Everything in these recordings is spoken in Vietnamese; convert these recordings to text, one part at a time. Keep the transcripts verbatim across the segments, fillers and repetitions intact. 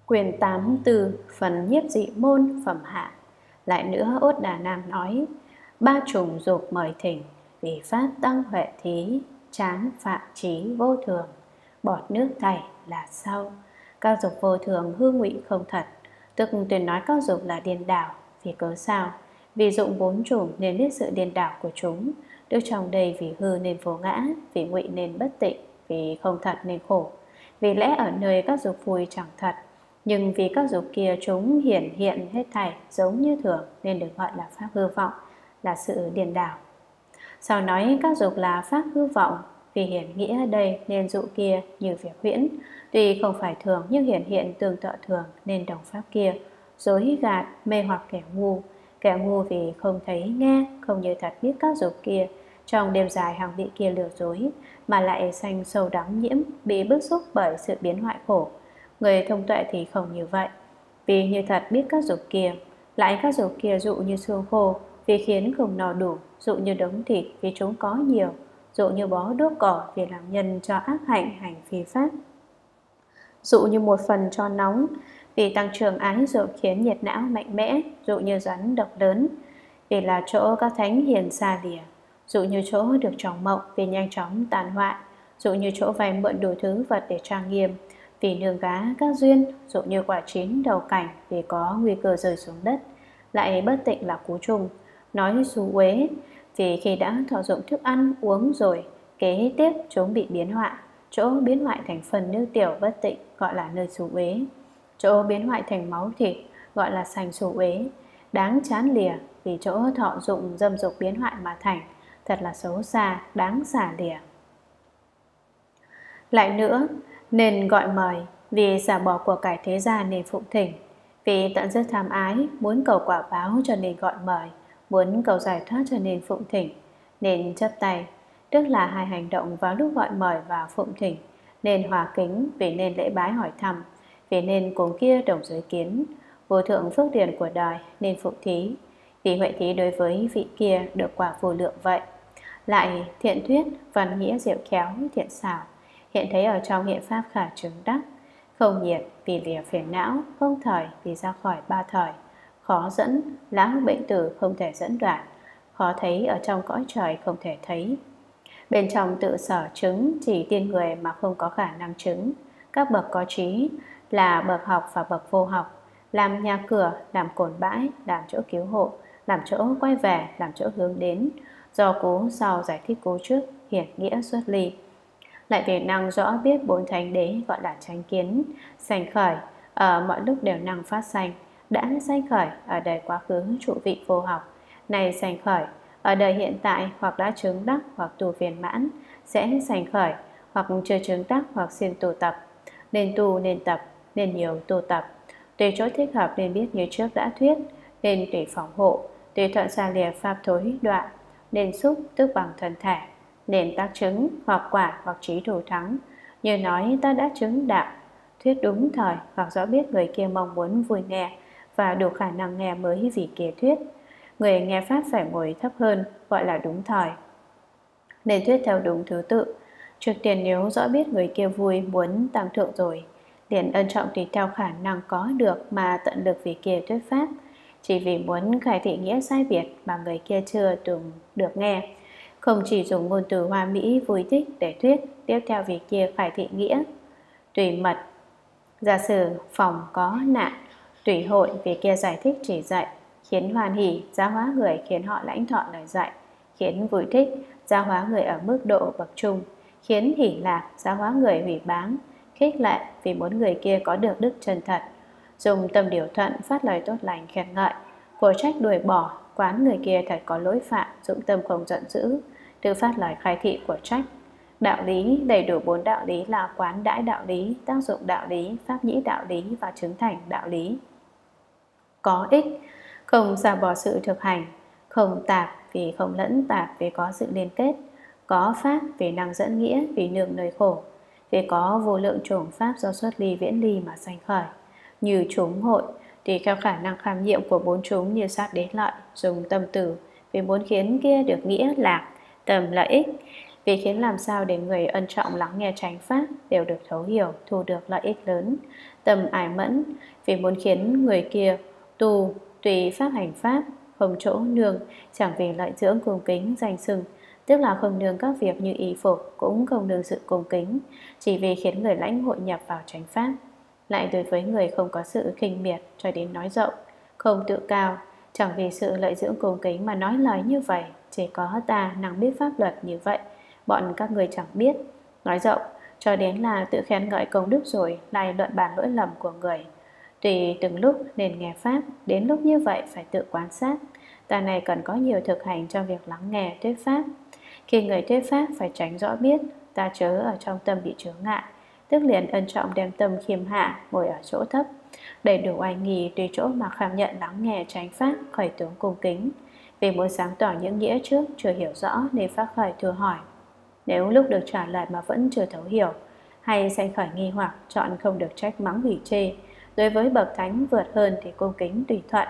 Quyển tám từ phần nhiếp dị môn phẩm hạ. Lại nữa Ốt Đà Nam nói: ba trùng dục mời thỉnh, vì phát tăng huệ thí, chán phạm trí vô thường, bọt nước thảy là sau. Các dục vô thường hư ngụy không thật, tức tuyên nói các dục là điên đảo. Vì cớ sao? Vì dụng bốn trùng nên biết sự điên đảo của chúng. Đức trong đây vì hư nên vô ngã, vì ngụy nên bất tịnh, vì không thật nên khổ. Vì lẽ ở nơi các dục vui chẳng thật, nhưng vì các dục kia chúng hiển hiện hết thảy giống như thường, nên được gọi là pháp hư vọng, là sự điên đảo. Sau nói các dục là pháp hư vọng, vì hiển nghĩa ở đây nên dụ kia như việc huyễn, tuy không phải thường nhưng hiển hiện tương tự thường, nên đồng pháp kia dối gạt mê hoặc kẻ ngu. Kẻ ngu vì không thấy nghe, không như thật biết các dục kia, trong đêm dài hàng bị kia lừa dối, mà lại sanh sâu đắm nhiễm, bị bức xúc bởi sự biến hoại khổ. Người thông tuệ thì không như vậy, vì như thật biết các dục kia, lại các dục kia dụ như xương khô, vì khiến không no đủ, dụ như đống thịt vì chúng có nhiều, dụ như bó đuốc cỏ vì làm nhân cho ác hạnh hành phi pháp, dụ như một phần cho nóng vì tăng trưởng ái dục khiến nhiệt não mạnh mẽ, dụ như rắn độc lớn vì là chỗ các thánh hiền xa lìa, dụ như chỗ được trong mộng vì nhanh chóng tàn hoại, dụ như chỗ vay mượn đủ thứ vật để trang nghiêm vì nương gá các duyên, dụ như quả chín đầu cảnh vì có nguy cơ rơi xuống đất. Lại bất tịnh là cú trùng, nói xú uế vì khi đã thọ dụng thức ăn uống rồi, kế tiếp chúng bị biến hoại. Chỗ biến hoại thành phần nước tiểu bất tịnh gọi là nơi xú uế. Chỗ biến hoại thành máu thịt gọi là sành xú uế. Đáng chán lìa vì chỗ thọ dụng dâm dục biến hoại mà thành, thật là xấu xa, đáng xả lìa. Lại nữa, nên gọi mời vì xả bỏ của cải thế gian nên phụng thỉnh, vì tận dứt tham ái, muốn cầu quả báo cho nên gọi mời, muốn cầu giải thoát cho nên phụng thỉnh, nên chấp tay, tức là hai hành động vào lúc gọi mời và phụng thỉnh, nên hòa kính vì nên lễ bái hỏi thăm, vì nên cùng kia đồng giới kiến, vô thượng phước điển của đời nên phụng thí, vì huệ thí đối với vị kia được quả vô lượng vậy. Lại thiện thuyết, văn nghĩa diệu khéo, thiện xảo, hiện thấy ở trong hiện pháp khả chứng đắc, không nhiệt vì lìa phiền não, không thời vì ra khỏi ba thời, khó dẫn, lão bệnh tử không thể dẫn đoạn, khó thấy ở trong cõi trời không thể thấy. Bên trong tự sở chứng chỉ tiên người mà không có khả năng chứng. Các bậc có trí là bậc học và bậc vô học, làm nhà cửa, làm cồn bãi, làm chỗ cứu hộ, làm chỗ quay về, làm chỗ hướng đến, do cú sau giải thích cú trước, hiển nghĩa xuất ly. Lại vì năng rõ biết bốn thánh đế gọi là chánh kiến, sanh khởi, ở mọi lúc đều năng phát sanh, đã sanh khởi ở đời quá khứ trụ vị vô học, này sanh khởi ở đời hiện tại hoặc đã chứng đắc hoặc tu viên mãn, sẽ sanh khởi hoặc chưa chứng đắc hoặc xin tu tập, nên tu nên tập, nên nhiều tu tập, tùy chỗ thích hợp nên biết như trước đã thuyết, nên tùy phòng hộ, tùy thuận xa lìa pháp thối đoạn, nên xúc tức bằng thân thể, nên tác chứng hoặc quả hoặc trí thủ thắng, như nói ta đã chứng đạo, thuyết đúng thời hoặc rõ biết người kia mong muốn vui nghe và đủ khả năng nghe mới vì kia thuyết. Người nghe pháp phải ngồi thấp hơn gọi là đúng thời, nên thuyết theo đúng thứ tự. Trước tiên nếu rõ biết người kia vui muốn tăng thượng rồi, liền ân trọng tùy theo khả năng có được mà tận lực vì kia thuyết pháp. Chỉ vì muốn khai thị nghĩa sai biệt mà người kia chưa từng được nghe, không chỉ dùng ngôn từ hoa mỹ vui thích để thuyết, tiếp theo vì kia khai thị nghĩa tùy mật. Giả sử phòng có nạn, tùy hội vì kia giải thích chỉ dạy, khiến hoan hỉ, giáo hóa người khiến họ lãnh thọ lời dạy, khiến vui thích, giáo hóa người ở mức độ bậc trung, khiến hỉ lạc, giáo hóa người hủy báng, khích lệ vì muốn người kia có được đức chân thật, dùng tâm điều thuận phát lời tốt lành khen ngợi, cổ trách đuổi bỏ, quán người kia thật có lỗi phạm, dụng tâm không giận dữ, tự phát lời khai thị của trách. Đạo lý đầy đủ bốn đạo lý là quán đãi đạo lý, tác dụng đạo lý, pháp nhĩ đạo lý và chứng thành đạo lý. Có ích, không xả bỏ sự thực hành, không tạp vì không lẫn tạp vì có sự liên kết, có pháp vì năng dẫn nghĩa vì nương nơi khổ, vì có vô lượng chủng pháp do xuất ly viễn ly mà sanh khởi, như chúng hội tùy theo khả năng kham nhiệm của bốn chúng như sát đến lợi, dùng tâm tử vì muốn khiến kia được nghĩa lạc, tầm lợi ích, Vì khiến làm sao để người ân trọng lắng nghe chánh pháp đều được thấu hiểu, thu được lợi ích lớn, tâm ái mẫn. Vì muốn khiến người kia tu tùy pháp hành pháp, không chỗ nương, chẳng vì lợi dưỡng cung kính danh xưng, tức là không nương các việc như y phục, cũng không nương sự cung kính, chỉ vì khiến người lãnh hội nhập vào chánh pháp. Lại đối với người không có sự khinh miệt cho đến nói rộng, không tự cao, chẳng vì sự lợi dưỡng cung kính mà nói lời như vậy, chỉ có ta năng biết pháp luật như vậy, bọn các người chẳng biết. Nói rộng cho đến là tự khen ngợi công đức rồi lại luận bàn lỗi lầm của người. Tùy từng lúc nên nghe pháp, đến lúc như vậy phải tự quan sát. Ta này cần có nhiều thực hành cho việc lắng nghe thuyết pháp. Khi người thuyết pháp phải tránh rõ biết, ta chớ ở trong tâm bị chướng ngại, tức liền ân trọng đem tâm khiêm hạ, ngồi ở chỗ thấp, đầy đủ oai nghi tùy chỗ mà cảm nhận lắng nghe chánh pháp, khởi tướng cung kính. Vì muốn sáng tỏ những nghĩa trước chưa hiểu rõ nên phát khởi thưa hỏi. Nếu lúc được trả lời mà vẫn chưa thấu hiểu, hay sanh khởi nghi hoặc, chọn không được trách mắng hủy chê. Đối với bậc thánh vượt hơn thì cung kính tùy thuận,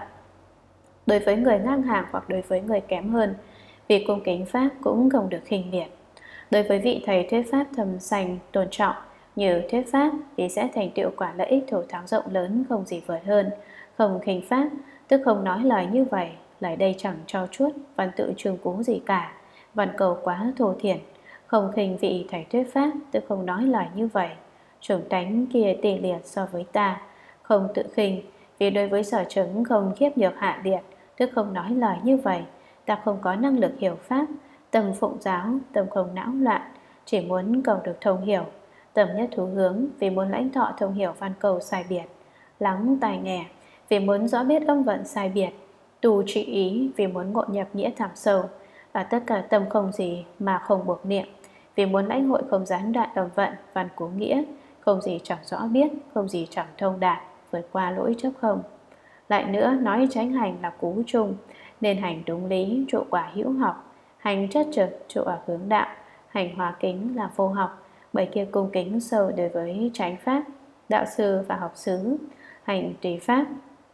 đối với người ngang hàng hoặc đối với người kém hơn, vì cung kính pháp cũng không được khinh miệt. Đối với vị thầy thuyết pháp thầm sanh tôn trọng như thuyết pháp, vì sẽ thành tựu quả lợi ích thù thắng rộng lớn, không gì vượt hơn. Không khinh pháp, tức không nói lời như vậy, lời đây chẳng cho chuốt văn tự chương cú gì cả, văn cầu quá thô thiển. Không khinh vị thầy thuyết pháp, tức không nói lời như vậy, chủng tánh kia tỳ liệt so với ta. Không tự khinh, vì đối với sở chứng không khiếp nhược hạ liệt, tức không nói lời như vậy, ta không có năng lực hiểu pháp, tâm phụng giáo, tâm không não loạn, chỉ muốn cầu được thông hiểu, tâm nhất thú hướng, vì muốn lãnh thọ thông hiểu văn cầu sai biệt, lắng tai nghe, vì muốn rõ biết âm vận sai biệt, tu trị ý, vì muốn ngộ nhập nghĩa thẳm sâu, và tất cả tâm không gì mà không buộc niệm, vì muốn lãnh hội không gián đoạn âm vận, văn cú nghĩa, không gì chẳng rõ biết, không gì chẳng thông đạt, vượt qua lỗi chấp không. Lại nữa, nói tránh hành là cú chung, nên hành đúng lý, trụ quả hữu học, hành chất trực, trụ ở hướng đạo, hành hòa kính là vô học, bởi kia cung kính sâu đối với chánh pháp, đạo sư và học xứ, hành tùy pháp.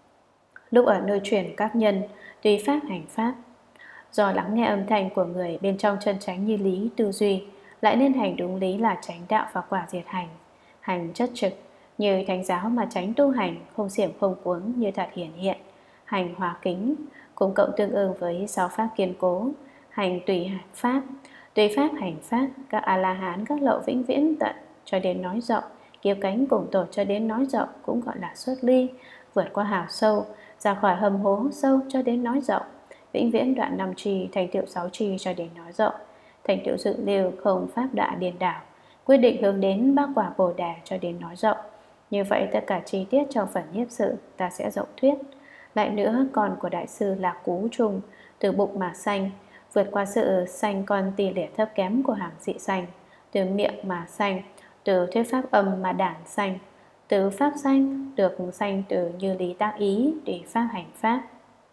Lúc ở nơi chuyển các nhân, tùy pháp hành pháp. Do lắng nghe âm thanh của người bên trong chân chánh như lý tư duy, lại nên hành đúng lý là chánh đạo và quả diệt hành. Hành chất trực, như thánh giáo mà tránh tu hành, không xiểm không cuống như thật hiển hiện. Hành hòa kính, cùng cộng tương ương với sáu pháp kiên cố. Hành tùy pháp, tùy pháp hành pháp, các A-la-hán, các lậu vĩnh viễn tận cho đến nói rộng, kiêu cánh cùng tổ cho đến nói rộng cũng gọi là xuất ly, vượt qua hào sâu, ra khỏi hầm hố sâu cho đến nói rộng, vĩnh viễn đoạn năm trì, thành tựu sáu trì cho đến nói rộng, thành tựu dự lưu không pháp đại điền đảo, quyết định hướng đến bát quả bồ đề cho đến nói rộng. Như vậy tất cả chi tiết trong phần nhiếp sự ta sẽ rộng thuyết. Lại nữa, con của đại sư là cú trùng, từ bụng mà sanh, vượt qua sự sanh con tỷ lệ thấp kém của hàng dị sanh, từ miệng mà sanh, từ thuyết pháp âm mà đản sanh, từ pháp sanh được sanh từ như lý tác ý để pháp hành pháp,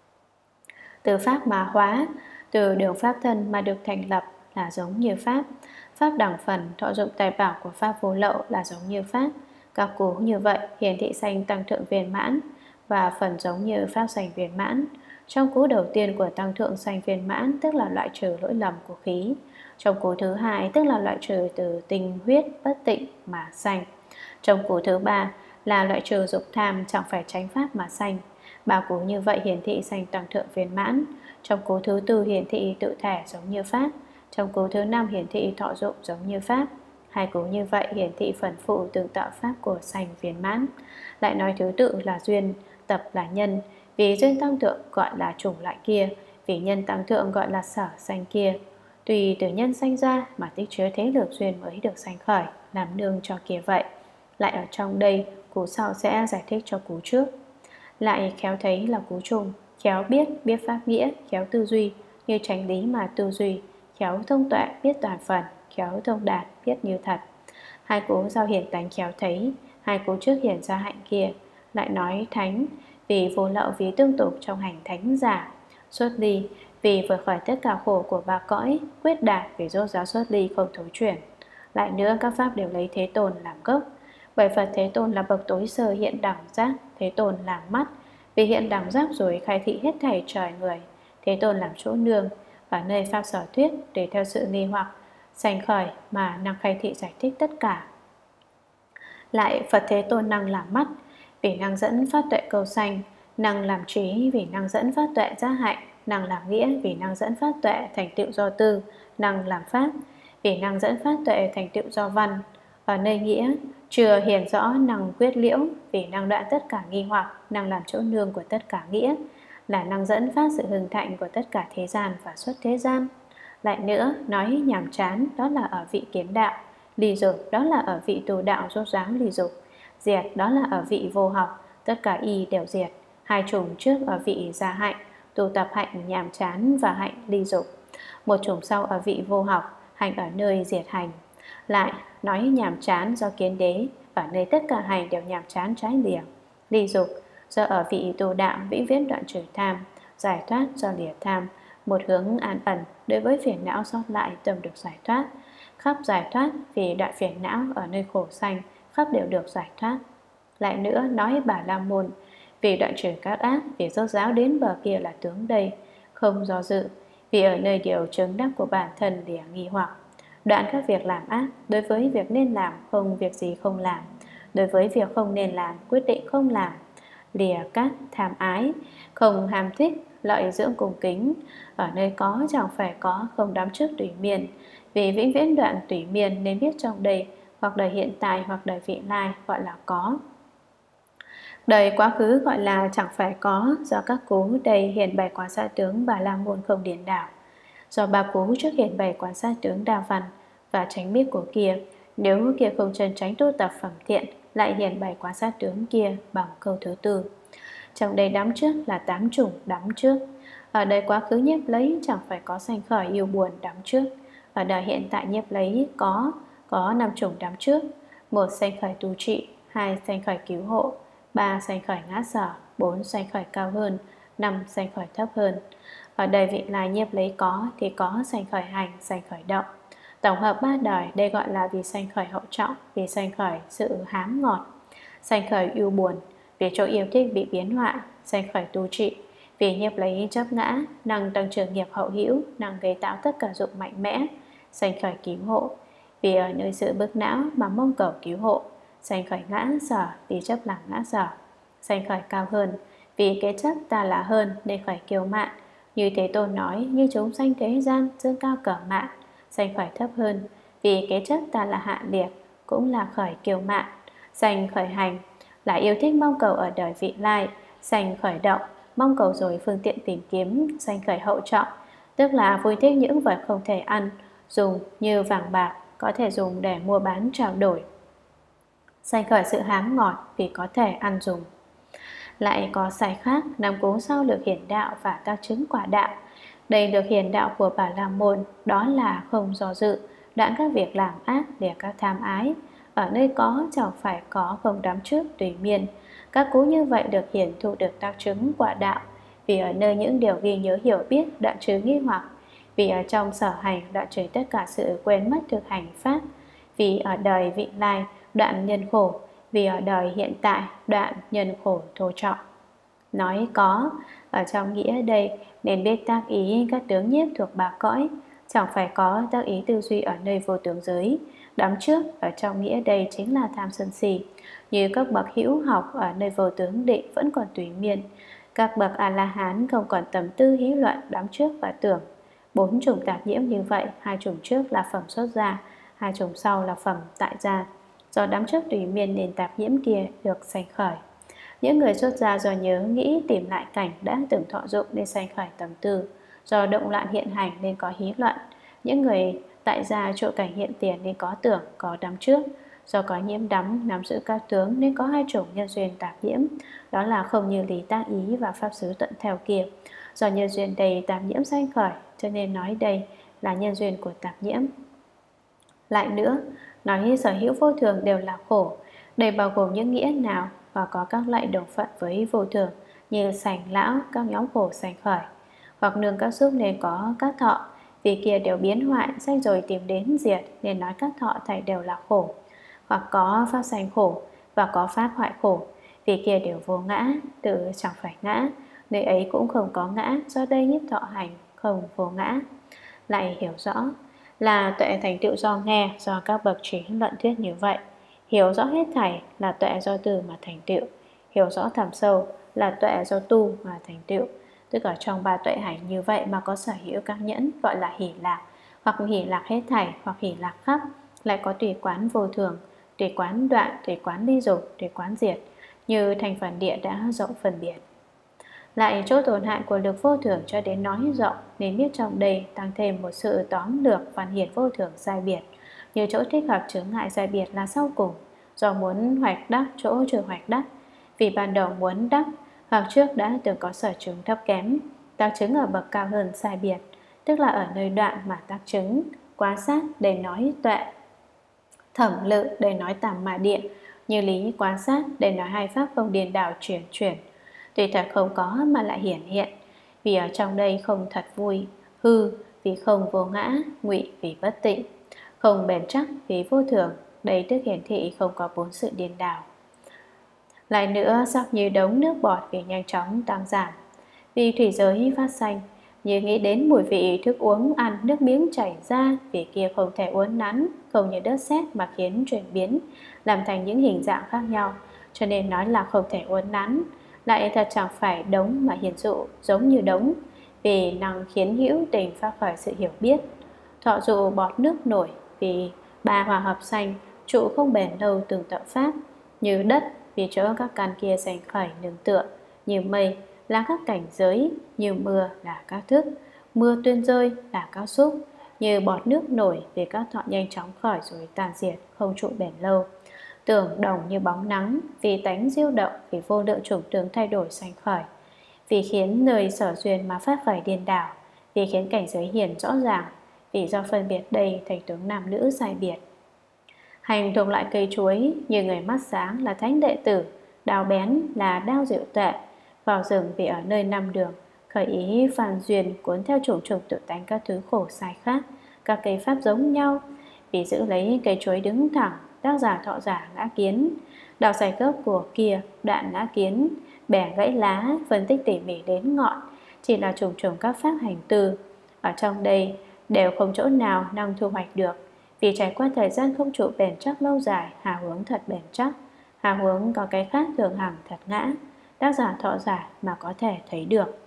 từ pháp mà hóa, từ đường pháp thân mà được thành lập là giống như pháp, pháp đẳng phần thọ dụng tài bảo của pháp vô lậu là giống như pháp. Các cú như vậy hiển thị sanh tăng thượng viên mãn và phần giống như pháp sanh viên mãn. Trong cú đầu tiên của tăng thượng sanh viên mãn tức là loại trừ lỗi lầm của khí. Trong cú thứ hai tức là loại trừ từ tinh huyết bất tịnh mà sanh. Trong cú thứ ba là loại trừ dục tham chẳng phải tránh pháp mà sanh. Ba cú như vậy hiển thị sanh tăng thượng viên mãn. Trong cú thứ tư hiển thị tự thể giống như pháp. Trong cú thứ năm hiển thị thọ dụng giống như pháp. Hai cú như vậy hiển thị phần phụ tương tạo pháp của sanh viên mãn. Lại nói thứ tự là duyên, tập là nhân. Vì duyên tăng thượng gọi là chủng loại kia, vì nhân tăng thượng gọi là sở sanh kia. Tùy từ nhân sanh ra mà tích chứa thế lực duyên mới được sanh khởi, làm nương cho kia vậy. Lại ở trong đây, cú sau sẽ giải thích cho cú trước. Lại khéo thấy là cú chung, khéo biết, biết pháp nghĩa, khéo tư duy, như tránh lý mà tư duy, khéo thông tuệ, biết toàn phần, khéo thông đạt, biết như thật. Hai cú sau hiển tánh khéo thấy, hai cú trước hiển ra hạnh kia. Lại nói thánh, vì vô lậu vì tương tục trong hành thánh giả. Xuất ly, vì vượt khỏi tất cả khổ của ba cõi. Quyết đạt, vì rốt ráo xuất ly không thối chuyển. Lại nữa, các pháp đều lấy Thế Tôn làm gốc. Bởi Phật Thế Tôn là bậc tối sơ hiện đẳng giác, Thế Tôn làm mắt. Vì hiện đẳng giác rồi khai thị hết thảy trời người, Thế Tôn làm chỗ nương, và nơi pháp sở thuyết để theo sự nghi hoặc sanh khởi mà năng khai thị giải thích tất cả. Lại Phật Thế Tôn năng làm mắt, vì năng dẫn phát tuệ cầu sanh, năng làm trí vì năng dẫn phát tuệ gia hạnh, năng làm nghĩa vì năng dẫn phát tuệ thành tựu do tư, năng làm pháp vì năng dẫn phát tuệ thành tựu do văn. Ở nơi nghĩa chưa hiển rõ năng quyết liễu, vì năng đoạn tất cả nghi hoặc, năng làm chỗ nương của tất cả nghĩa, là năng dẫn phát sự hưng thạnh của tất cả thế gian và xuất thế gian. Lại nữa, nói nhàm chán đó là ở vị kiến đạo, ly dục đó là ở vị tu đạo rốt ráng ly dục, diệt đó là ở vị vô học, tất cả y đều diệt. Hai chủng trước ở vị gia hạnh, tu tập hạnh nhàm chán và hạnh ly dục. Một chủng sau ở vị vô học, hành ở nơi diệt hành. Lại nói nhàm chán do kiến đế, ở nơi tất cả hành đều nhàm chán trái lìa. Ly dục do ở vị tu đạo vĩnh viễn đoạn trừ tham, giải thoát do lìa tham, một hướng an ẩn đối với phiền não sót lại tâm được giải thoát. Khắp giải thoát vì đoạn phiền não ở nơi khổ sanh, khắp đều được giải thoát. Lại nữa nói Bà La Môn, vì đoạn trừ các ác, vì rốt ráo đến bờ kia là tướng đây, không do dự, vì ở nơi điều chứng đắc của bản thân lìa nghi hoặc. Đoạn các việc làm ác, đối với việc nên làm không việc gì không làm, đối với việc không nên làm quyết định không làm. Lìa các tham ái, không ham thích, lợi dưỡng cùng kính, ở nơi có chẳng phải có, không đắm trước tùy miên. Vì vĩnh viễn đoạn tùy miên nên biết trong đây, hoặc đời hiện tại hoặc đời vị lai gọi là có. Đời quá khứ gọi là chẳng phải có, do các cú đây hiện bày quán sát tướng Bà La Môn không điển đảo. Do ba cú trước hiện bày quán sát tướng đa văn và tránh biết của kia, nếu kia không chân tránh tu tập phẩm thiện, lại hiện bày quán sát tướng kia bằng câu thứ tư. Trong đây đắm trước là tám chủng đắm trước. Ở đời quá khứ nhiếp lấy chẳng phải có sanh khởi yêu buồn đắm trước. Ở đời hiện tại nhiếp lấy có có năm chủng đắm trước. Một sanh khởi tu trị, hai sanh khởi cứu hộ, ba sanh khởi ngã sở, bốn sanh khởi cao hơn, năm sanh khởi thấp hơn. Ở đời vị lai nhiếp lấy có thì có sanh khởi hành, sanh khởi động. Tổng hợp ba đời đây gọi là vì sanh khởi hậu trọng, vì sanh khởi sự hám ngọt, sanh khởi yêu buồn, vì chỗ yêu thích bị biến hoại, sanh khởi tu trị, vì nhiếp lấy chấp ngã, năng tăng trưởng nghiệp hậu hữu, năng gây tạo tất cả dụng mạnh mẽ, sanh khởi cứu hộ, vì ở nơi sự bức não mà mong cầu cứu hộ, sanh khởi ngã sở, vì chấp làm ngã sở, sanh khởi cao hơn, vì cái chấp ta là hơn nên khởi kiêu mạn, như Thế Tôn nói như chúng sanh thế gian dương cao cở mạn, sanh khởi thấp hơn, vì cái chấp ta là hạ liệt cũng là khởi kiêu mạn, sanh khởi hành là yêu thích mong cầu ở đời vị lai, sanh khởi động mong cầu rồi phương tiện tìm kiếm, sanh khởi hậu trọng tức là vui thích những vật không thể ăn dùng như vàng bạc, có thể dùng để mua bán trao đổi, sanh khởi sự hám ngọt vì có thể ăn dùng. Lại có sai khác năm cú sau được hiển đạo và tác chứng quả đạo. Đây được hiển đạo của Bà La Môn, đó là không do dự, đoạn các việc làm ác để các tham ái, ở nơi có chẳng phải có, không đắm trước tùy miên. Các cú như vậy được hiển thụ được tác chứng quả đạo, vì ở nơi những điều ghi nhớ hiểu biết đoạn trừ nghi hoặc, vì ở trong sở hành đoạn trừ tất cả sự quên mất thực hành pháp, vì ở đời vị lai đoạn nhân khổ, vì ở đời hiện tại đoạn nhân khổ thô trọng. Nói có ở trong nghĩa đây nên biết tác ý các tướng nhiếp thuộc ba cõi, chẳng phải có tác ý tư duy ở nơi vô tướng giới. Đắm trước ở trong nghĩa đây chính là tham sân si, như các bậc hữu học ở nơi vô tướng định vẫn còn tùy miên. Các bậc A-la-hán không còn tầm tư hí luận, đắm trước và tưởng. Bốn chủng tạp nhiễm như vậy, hai chủng trước là phẩm xuất gia, hai chủng sau là phẩm tại gia. Do đắm trước tùy miên nên tạp nhiễm kia được sanh khởi. Những người xuất gia do nhớ nghĩ tìm lại cảnh đã từng thọ dụng nên sanh khởi tầm tư. Do động loạn hiện hành nên có hí luận. Những người tại gia trụ cảnh hiện tiền nên có tưởng, có đắm trước. Do có nhiễm đắm, nắm giữ các tướng nên có hai chủng nhân duyên tạp nhiễm, đó là không như lý tác ý và pháp xứ tuận theo kia. Do nhân duyên đầy tạp nhiễm sanh khởi, cho nên nói đây là nhân duyên của tạp nhiễm. Lại nữa, nói sở hữu vô thường đều là khổ. Đây bao gồm những nghĩa nào và có các loại đồng phận với vô thường như sành lão, các nhóm khổ sanh khởi. Hoặc nương các xúc nên có các thọ, vì kia đều biến hoại, sanh rồi tìm đến diệt nên nói các thọ thảy đều là khổ. Hoặc có pháp sanh khổ và có pháp hoại khổ, vì kia đều vô ngã, tự chẳng phải ngã, nơi ấy cũng không có ngã, do đây nhiếp thọ hành không vô ngã. Lại hiểu rõ, là tuệ thành tựu do nghe, do các bậc trí luận thuyết như vậy. Hiểu rõ hết thảy là tuệ do từ mà thành tựu. Hiểu rõ thẳm sâu là tuệ do tu mà thành tựu. Tức ở trong ba tuệ hành như vậy mà có sở hữu các nhẫn gọi là hỷ lạc, hoặc hỷ lạc hết thảy, hoặc hỷ lạc khắp, lại có tùy quán vô thường, tùy quán đoạn, tùy quán ly dục, tùy quán diệt, như thành phần địa đã rộng phân biệt. Lại chỗ tổn hại của lực vô thường cho đến nói rộng, nên biết trong đây tăng thêm một sự tóm lược văn hiển vô thường sai biệt, như chỗ thích hợp chướng ngại sai biệt là sau cùng, do muốn hoạch đắc chỗ chưa hoạch đắc, vì ban đầu muốn đắc hoặc trước đã từng có sở chứng thấp kém, tác chứng ở bậc cao hơn sai biệt, tức là ở nơi đoạn mà tác chứng. Quan sát để nói tuệ, thẩm lự để nói tàm mà điện, như lý quan sát để nói hai pháp không điên đảo chuyển chuyển, tùy thật không có mà lại hiển hiện, vì ở trong đây không thật vui, hư vì không vô ngã, ngụy vì bất tịnh, không bền chắc vì vô thường, đây tức hiển thị không có bốn sự điên đảo. Lại nữa, sắc như đống nước bọt vì nhanh chóng tăng giảm, vì thủy giới phát sanh, như nghĩ đến mùi vị thức uống ăn, nước miếng chảy ra, vì kia không thể uốn nắn, không như đất sét mà khiến chuyển biến, làm thành những hình dạng khác nhau, cho nên nói là không thể uốn nắn. Lại thật chẳng phải đống mà hiển dụ giống như đống, vì năng khiến hữu tình phát khởi sự hiểu biết. Thọ dụ bọt nước nổi, vì ba hòa hợp sanh, trụ không bền lâu từng tạo pháp, như đất, vì chỗ các căn kia sanh khởi nương tựa, như mây là các cảnh giới, như mưa là các thức, mưa tuyên rơi là các xúc, như bọt nước nổi vì các thọ nhanh chóng khởi rồi tàn diệt, không trụ bền lâu. Tưởng đồng như bóng nắng, vì tánh diêu động, vì vô lượng chủng tướng thay đổi sanh khởi, vì khiến nơi sở duyên mà phát khởi điên đảo, vì khiến cảnh giới hiển rõ ràng, vì do phân biệt đây thành tướng nam nữ sai biệt. Hành thuộc loại cây chuối, như người mắt sáng là thánh đệ tử, đao bén là đao diệu tuệ, vào rừng vì ở nơi năm đường, khởi ý phàn duyên cuốn theo chủng chủng tự tánh các thứ khổ sai khác, các cây pháp giống nhau, vì giữ lấy cây chuối đứng thẳng, tác giả thọ giả ngã kiến, đào sài gốc của kia đoạn ngã kiến, bẻ gãy lá, phân tích tỉ mỉ đến ngọn, chỉ là chủng chủng các pháp hành tư. Ở trong đây đều không chỗ nào năng thu hoạch được, vì trải qua thời gian không trụ bền chắc lâu dài, hà hướng thật bền chắc, hà hướng có cái khác thường hằng thật ngã, tác giả thọ giả mà có thể thấy được.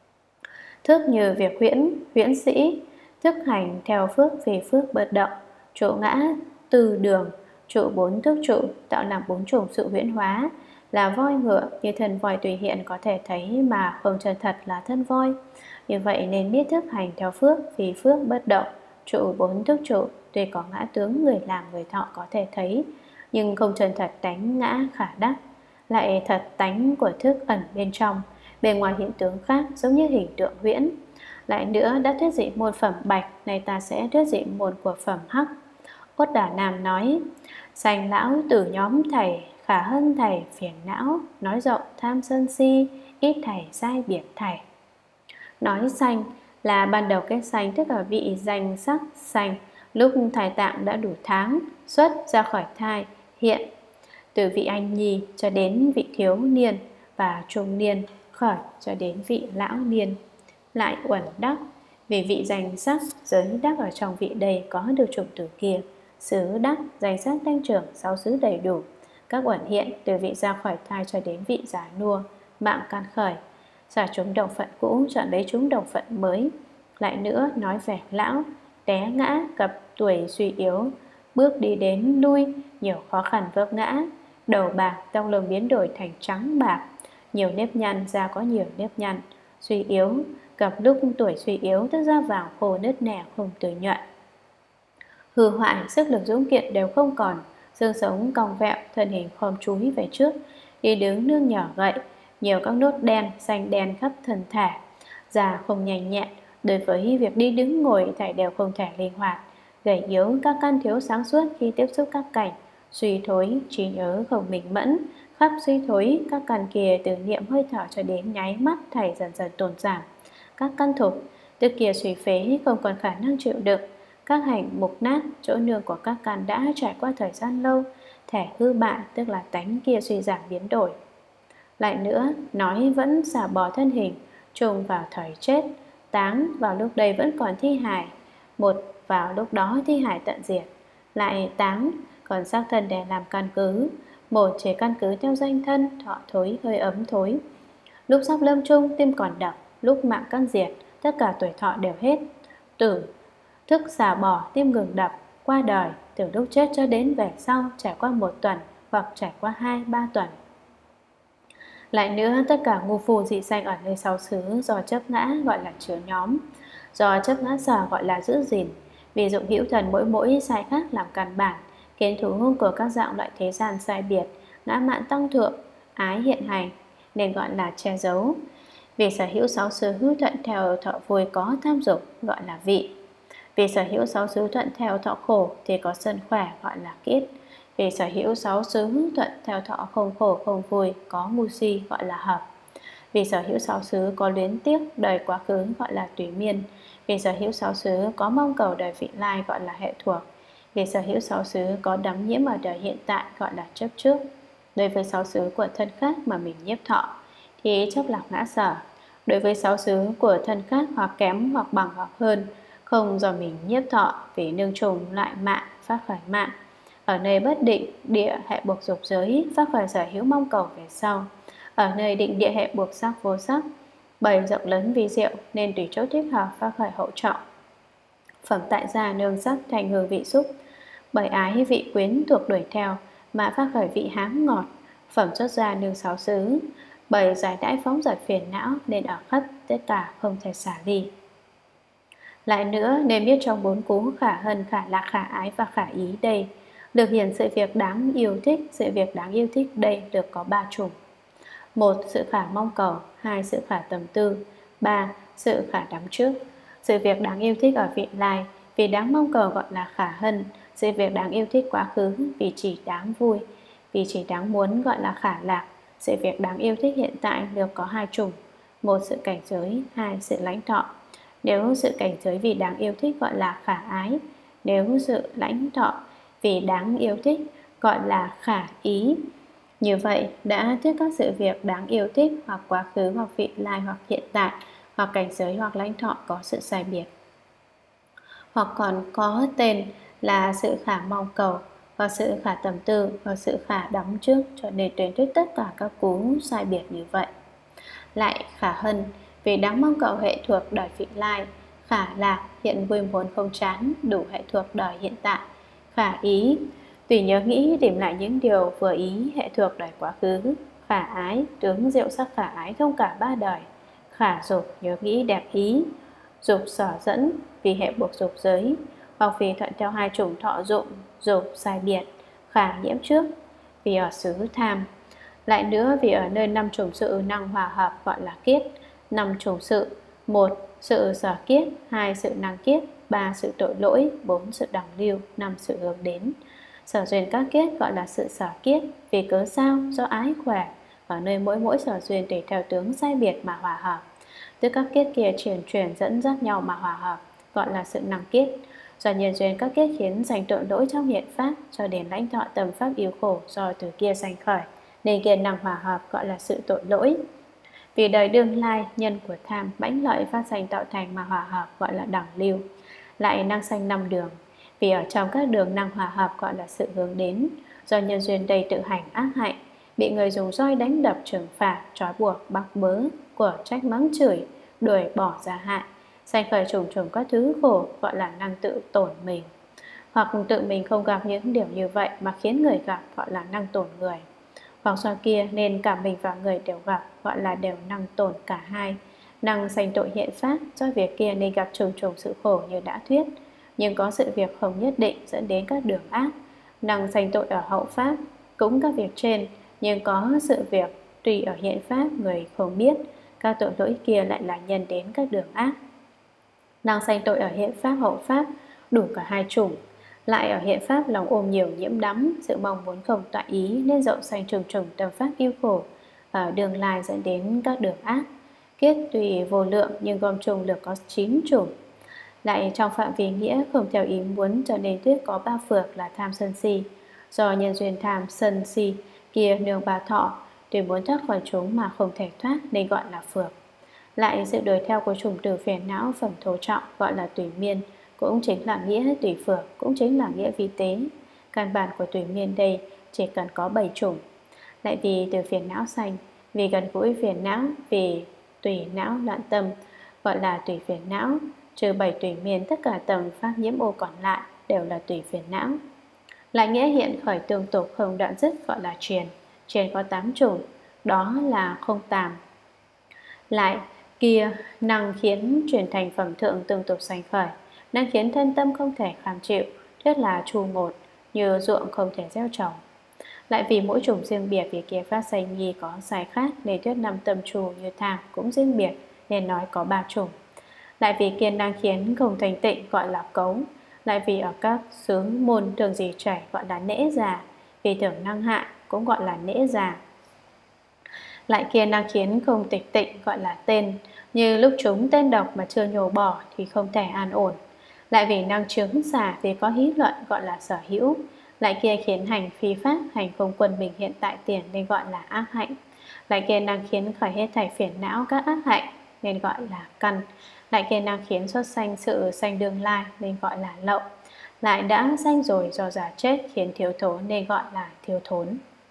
Thức như việc huyễn, huyễn sĩ, thức hành theo phước vì phước bất động, trụ ngã từ đường, trụ bốn thức trụ tạo làm bốn chủng sự huyễn hóa, là voi ngựa như thân voi tùy hiện có thể thấy mà không chân thật là thân voi. Như vậy nên biết thức hành theo phước vì phước bất động, trụ bốn thức trụ tuy có ngã tướng người làm người thọ có thể thấy, nhưng không chân thật tánh ngã khả đắc, lại thật tánh của thức ẩn bên trong, bề ngoài hiện tướng khác giống như hình tượng huyễn. Lại nữa, đã thuyết dị môn phẩm bạch, này ta sẽ thuyết dị môn của phẩm hắc. Cốt Đà Nam nói: sanh lão từ nhóm thầy, khả hơn thầy phiền não, nói rộng tham sân si, ít thầy sai biệt thầy. Nói sanh là ban đầu kết sanh, tức ở vị danh sắc sanh, lúc thai tạng đã đủ tháng, xuất ra khỏi thai hiện, từ vị anh nhi cho đến vị thiếu niên và trung niên, khởi cho đến vị lão niên. Lại uẩn đắc, vì vị danh sắc, giới đắc ở trong vị đây có được chủng tử kia, xứ đắc, danh sắc tăng trưởng, sáu xứ đầy đủ, các uẩn hiện từ vị ra khỏi thai cho đến vị già nua, mạng can khởi, xả chúng đồng phận cũ chọn lấy chúng đồng phận mới. Lại nữa nói về lão, té ngã, cập tuổi suy yếu, bước đi đến lui, nhiều khó khăn vấp ngã, đầu bạc, tóc lông biến đổi thành trắng bạc, nhiều nếp nhăn, da có nhiều nếp nhăn, suy yếu, gặp lúc tuổi suy yếu tức da vàng khô nứt nẻ không từ nhuận, hư hoại, sức lực dũng kiện đều không còn, xương sống cong vẹo, thân hình khom chúi về trước, đi đứng nương nhỏ gậy, nhiều các nốt đen, xanh đen khắp thân thể, da không nhanh nhẹn, đối với việc đi đứng ngồi thảy đều không thể linh hoạt, gầy yếu, các căn thiếu sáng suốt khi tiếp xúc các cảnh, suy thối, trí nhớ không minh mẫn, khắp suy thối, các căn kia từ niệm hơi thở cho đến nháy mắt thảy dần dần tồn giảm, các căn thục, tức kia suy phế không còn khả năng chịu đựng, các hành mục nát, chỗ nương của các căn đã trải qua thời gian lâu, thể hư bại, tức là tánh kia suy giảm biến đổi. Lại nữa, nói vẫn xả bỏ thân hình, trùng vào thời chết, táng vào lúc đây vẫn còn thi hài, một vào lúc đó thi hải tận diệt. Lại tám, còn xác thân để làm căn cứ. Một chỉ căn cứ theo danh thân, thọ thối, hơi ấm thối. Lúc sắp lâm chung, tim còn đập, lúc mạng căn diệt, tất cả tuổi thọ đều hết. Tử, thức xả bỏ, tim ngừng đập, qua đời, từ lúc chết cho đến về sau, trải qua một tuần hoặc trải qua hai, ba tuần. Lại nữa, tất cả ngu phù dị sanh ở nơi sáu xứ do chấp ngã gọi là chứa nhóm, do chấp ngã sở gọi là giữ gìn. Vì dụng hữu thần mỗi mỗi sai khác làm căn bản, kiến thú hương của các dạng loại thế gian sai biệt, ngã mạn tăng thượng, ái hiện hành, nên gọi là che giấu. Vì sở hữu sáu xứ hữu thuận theo thọ vui có tham dục, gọi là vị. Vì sở hữu sáu xứ thuận theo thọ khổ thì có sân khỏe, gọi là kiết. Vì sở hữu sáu xứ thuận theo thọ không khổ không vui có ngu si, gọi là hợp. Vì sở hữu sáu xứ có luyến tiếc đời quá khứ, gọi là tùy miên. Vì sở hữu sáu xứ có mong cầu đời vị lai, gọi là hệ thuộc. Vì sở hữu sáu xứ có đắm nhiễm ở đời hiện tại, gọi là chấp trước. Đối với sáu xứ của thân khác mà mình nhiếp thọ thì chấp là ngã sở. Đối với sáu xứ của thân khác hoặc kém hoặc bằng hoặc hơn, không do mình nhiếp thọ, vì nương trùng lại mạng, phát khởi mạng. Ở nơi bất định địa hệ buộc dục giới, phát khởi sở hữu mong cầu về sau. Ở nơi định địa hệ buộc sắc vô sắc, bày rộng lớn vi diệu, nên tùy chỗ thích hợp phát khởi hậu trọng. Phẩm tại gia nương sắc thành hương vị xúc, bởi ái vị quyến thuộc đuổi theo mà phát khởi vị hám ngọt. Phẩm xuất gia nương sáu xứ, bởi giải đãi phóng dật phiền não, nên ở khắp tất cả không thể xả ly. Lại nữa, nên biết trong bốn cú khả hân, khả lạc, khả ái và khả ý đây, được hiển sự việc đáng yêu thích. Sự việc đáng yêu thích đây được có ba chủng. Một, sự khả mong cầu. Hai, sự khả tầm tư. Ba, sự khả đắm trước. Sự việc đáng yêu thích ở vị lai, vì đáng mong cầu gọi là khả hân. Sự việc đáng yêu thích quá khứ, vì chỉ đáng vui, vì chỉ đáng muốn gọi là khả lạc. Sự việc đáng yêu thích hiện tại được có hai chủng. Một, sự cảnh giới. Hai, sự lãnh thọ. Nếu sự cảnh giới vì đáng yêu thích gọi là khả ái. Nếu sự lãnh thọ vì đáng yêu thích gọi là khả ý. Như vậy, đã thuyết các sự việc đáng yêu thích hoặc quá khứ hoặc vị lai hoặc hiện tại hoặc cảnh giới hoặc lãnh thọ có sự sai biệt, hoặc còn có tên là sự khả mong cầu, hoặc sự khả tầm tư, hoặc sự khả đắm trước, cho nên tuyển thuyết tất cả các cú sai biệt như vậy. Lại khả hân vì đáng mong cầu hệ thuộc đời vị lai. Khả lạc hiện vui muốn không chán, đủ hệ thuộc đời hiện tại. Khả ý tùy nhớ nghĩ tìm lại những điều vừa ý, hệ thuộc đời quá khứ. Khả ái tướng diệu sắc khả ái thông cả ba đời. Khả dục nhớ nghĩ đẹp ý, dục sở dẫn vì hệ buộc dục giới, hoặc vì thuận theo hai chủng thọ dụng, dục sai biệt. Khả nhiễm trước vì ở xứ tham. Lại nữa, vì ở nơi năm chủng sự năng hòa hợp gọi là kiết. Năm chủng sự: một, sự sở kiết. Hai, sự năng kiết. Ba, sự tội lỗi. Bốn, sự đẳng lưu. Năm, sự hướng đến. Sở duyên các kiết gọi là sự sở kiết. Vì cớ sao? Do ái khỏe. Ở nơi mỗi mỗi sở duyên tùy theo tướng sai biệt mà hòa hợp, tức các kiết kia chuyển chuyển dẫn dắt nhau mà hòa hợp, gọi là sự năng kiết. Do nhân duyên các kiết khiến sanh tội lỗi trong hiện pháp, cho đến lãnh thọ tầm pháp yêu khổ do từ kia sanh khởi, nên kia năng hòa hợp gọi là sự tội lỗi. Vì đời đương lai, nhân của tham mãnh lợi phát sanh tạo thành mà hòa hợp gọi là đẳng lưu. Lại năng sanh năm đường, vì ở trong các đường năng hòa hợp gọi là sự hướng đến. Do nhân duyên đây tự hành ác hạnh, bị người dùng roi đánh đập trừng phạt, trói buộc, bắt bớ, của trách mắng chửi, đuổi bỏ ra hại, sanh khởi trùng trùng các thứ khổ gọi là năng tự tổn mình. Hoặc tự mình không gặp những điều như vậy mà khiến người gặp gọi là năng tổn người. Hoặc do kia nên cả mình và người đều gặp gọi là đều năng tổn cả hai. Năng sanh tội hiện pháp, do việc kia nên gặp trùng trùng sự khổ như đã thuyết, nhưng có sự việc không nhất định dẫn đến các đường ác. Năng sanh tội ở hậu pháp cũng các việc trên, nhưng có sự việc tùy ở hiện pháp người không biết, các tội lỗi kia lại là nhân đến các đường ác. Năng sanh tội ở hiện pháp hậu pháp đủ cả hai chủng. Lại ở hiện pháp lòng ôm nhiều nhiễm đắm, sự mong muốn không tọa ý nên rộng sanh trùng trùng tâm pháp yêu khổ, ở đường lai dẫn đến các đường ác. Kiết tùy vô lượng nhưng gom trùng lược có chín chủng. Lại trong phạm vi nghĩa không theo ý muốn, cho nên thuyết có ba phược là tham sân si. Do nhân duyên tham sân si kia nương ba thọ, tuy muốn thoát khỏi chúng mà không thể thoát nên gọi là phược. Lại sự đuổi theo của chủng tử phiền não phẩm thố trọng gọi là tùy miên, cũng chính là nghĩa tùy phược, cũng chính là nghĩa vi tế. Căn bản của tùy miên đây chỉ cần có bảy chủng. Lại vì từ phiền não sanh, vì gần gũi phiền não, vì tùy não loạn tâm, gọi là tùy phiền não. Trừ bảy tùy miên, tất cả tầng pháp nhiễm ô còn lại đều là tùy phiền não. Lại nghĩa hiện khởi tương tục không đoạn dứt, gọi là truyền. Truyền có tám chủng, đó là không tàm. Lại kia năng khiến truyền thành phẩm thượng tương tục sanh khởi, năng khiến thân tâm không thể kham chịu, thuyết là trù một, như ruộng không thể gieo trồng. Lại vì mỗi chủng riêng biệt, vì kia phát sanh nhi có sai khác, nên thuyết năm tâm trù như tham cũng riêng biệt, nên nói có ba chủng. Lại vì kia năng khiến không thành tịnh, gọi là cấu. Lại vì ở các xứ môn thường gì chảy, gọi là nễ già, vì thường năng hại cũng gọi là nễ già. Lại kia năng khiến không tịch tịnh, gọi là tên, như lúc chúng tên độc mà chưa nhổ bỏ thì không thể an ổn. Lại vì năng chứng xả, vì có hí luận, gọi là sở hữu. Lại kia khiến hành phi pháp, hành không quân bình hiện tại tiền, nên gọi là ác hạnh. Lại kia năng khiến khởi hết thảy phiền não các ác hạnh, nên gọi là căn. Lại kia năng khiến xuất sanh sự sanh đương lai, nên gọi là lậu. Lại đã sanh rồi do giả chết khiến thiếu thốn, nên gọi là thiếu thốn.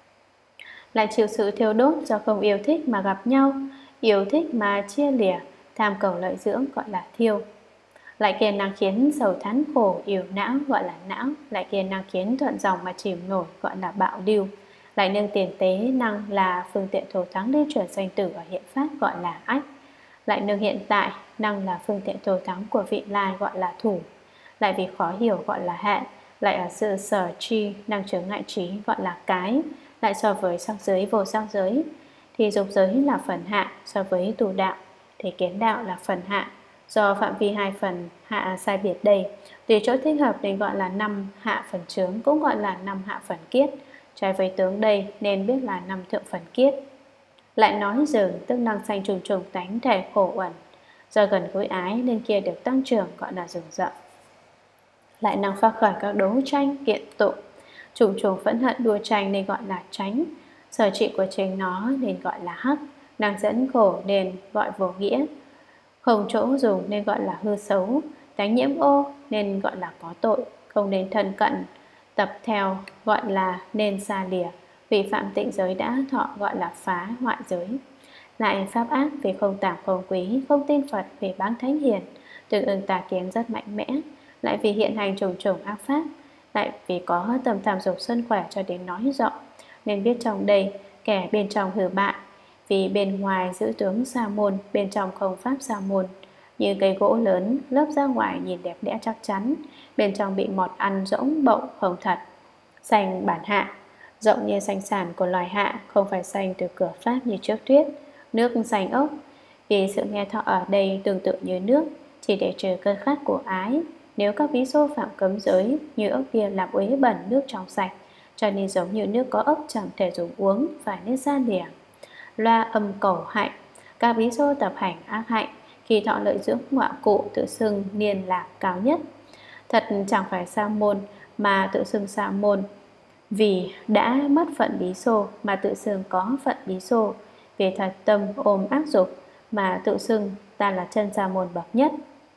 Lại chịu sự thiêu đốt do không yêu thích mà gặp nhau, yêu thích mà chia lìa, tham cầu lợi dưỡng, gọi là thiêu. Lại kia năng khiến sầu thán khổ, yêu não, gọi là não. Lại kia năng khiến thuận dòng mà chìm nổi, gọi là bạo lưu. Lại nương tiền tế năng là phương tiện thổ thắng đi chuyển sanh tử ở hiện pháp, gọi là ách. Lại nương hiện tại năng là phương tiện thổ thắng của vị lai, gọi là thủ. Lại vì khó hiểu, gọi là hệ. Lại ở sự sở chi năng chướng ngại trí, gọi là cái. Lại so với sắc giới vô sắc giới thì dục giới là phần hạ, so với tù đạo thì kiến đạo là phần hạ. Do phạm vi hai phần hạ sai biệt đây, tùy chỗ thích hợp nên gọi là năm hạ phần chướng, cũng gọi là năm hạ phần kiết. Trái với tướng đây nên biết là năm thượng phần kiết. Lại nói dừng, tức năng sanh trùng trùng tánh thể khổ uẩn. Do gần gũi ái nên kia được tăng trưởng, gọi là rừng rậm. Lại năng phát khởi các đấu tranh kiện tụng, trùng trùng phẫn hận đua tranh nên gọi là tránh. Sở trị của chính nó nên gọi là hắc. Năng dẫn khổ nên gọi vô nghĩa. Không chỗ dùng nên gọi là hư xấu. Tánh nhiễm ô nên gọi là có tội. Không nên thân cận tập theo gọi là nên xa lìa. Vì phạm tịnh giới đã thọ gọi là phá hoại giới. Lại pháp ác vì không tàm không quý, không tin Phật, vì báng thánh hiền, tương ưng tà kiến rất mạnh mẽ. Lại vì hiện hành trùng trùng ác pháp. Lại vì có tầm tham dục sân khỏe cho đến nói rộng, nên biết trong đây kẻ bên trong hư bại. Vì bên ngoài giữ tướng sa môn, bên trong không pháp sa môn. Như cây gỗ lớn lớp ra ngoài nhìn đẹp đẽ chắc chắn, bên trong bị mọt ăn rỗng bậu không thật. Sanh bản hạ, rộng như sanh sản của loài hạ, không phải sanh từ cửa pháp như trước thuyết. Nước sanh ốc, vì sự nghe thọ ở đây tương tự như nước, chỉ để trừ cơn khát của ái. Nếu các ví dô phạm cấm giới như ốc kia làm uế bẩn nước trong sạch, cho nên giống như nước có ốc chẳng thể dùng uống, phải nên ra lìa. Loa âm cầu hạnh, các ví dô tập hành ác hạnh, khi thọ lợi dưỡng ngọa cụ tự xưng niên lạc cao nhất. Thật chẳng phải sa môn mà tự xưng sa môn, vì đã mất phận bí xô mà tự xưng có phận bí xô. Vì thật tâm ôm ác dục mà tự xưng ta là chân sa môn bậc nhất.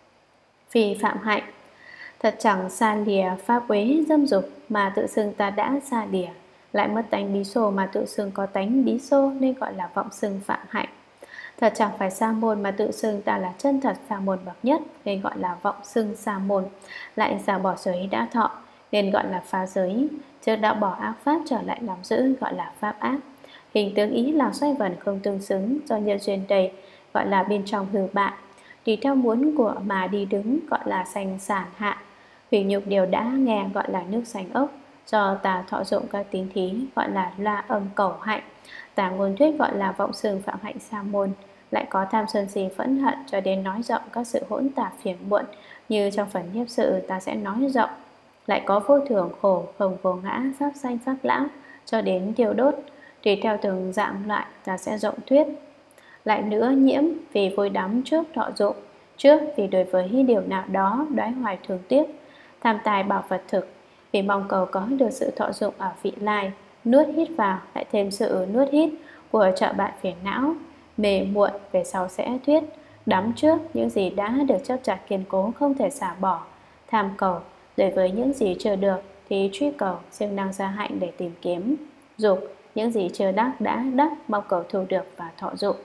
Vì phạm hạnh, thật chẳng xa lìa pháp uế dâm dục mà tự xưng ta đã xa lìa. Lại mất tánh bí xô mà tự xưng có tánh bí xô nên gọi là vọng xưng phạm hạnh. Thật chẳng phải sa môn mà tự xưng ta là chân thật sa môn bậc nhất nên gọi là vọng xưng sa môn. Lại giả bỏ giới đã thọ nên gọi là phá giới. Trước đã bỏ ác pháp trở lại làm giữ gọi là pháp ác. Hình tướng ý là xoay vần không tương xứng, do nhân duyên đầy gọi là bên trong hư bại. Tùy theo muốn của mà đi đứng gọi là sanh sản hạ. Hủy nhục điều đã nghe gọi là nước sanh ốc. Do tà thọ dụng các tín thí gọi là loa âm cầu hạnh. Tà ngôn thuyết gọi là vọng xưng phạm hạnh sa môn. Lại có tham sân si phẫn hận cho đến nói rộng các sự hỗn tạp phiền muộn, như trong phần nhiếp sự ta sẽ nói rộng. Lại có vô thường khổ không vô ngã pháp sanh pháp lão cho đến tiêu đốt. Tùy theo từng dạng loại ta sẽ rộng thuyết. Lại nữa nhiễm vì vui đắm trước thọ dụng, trước vì đối với điều nào đó đoái hoài thường tiếc. Tham tài bảo vật thực vì mong cầu có được sự thọ dụng ở vị lai. Nuốt hít vào lại thêm sự nuốt hít của trợ bạn phiền não. Mê muội về sau sẽ thuyết. Đắm trước những gì đã được chấp chặt kiên cố không thể xả bỏ. Tham cầu, đối với những gì chưa được thì truy cầu siêng năng gia hạnh để tìm kiếm. Dục, những gì chưa đắc đã đắc mong cầu thu được và thọ dụng.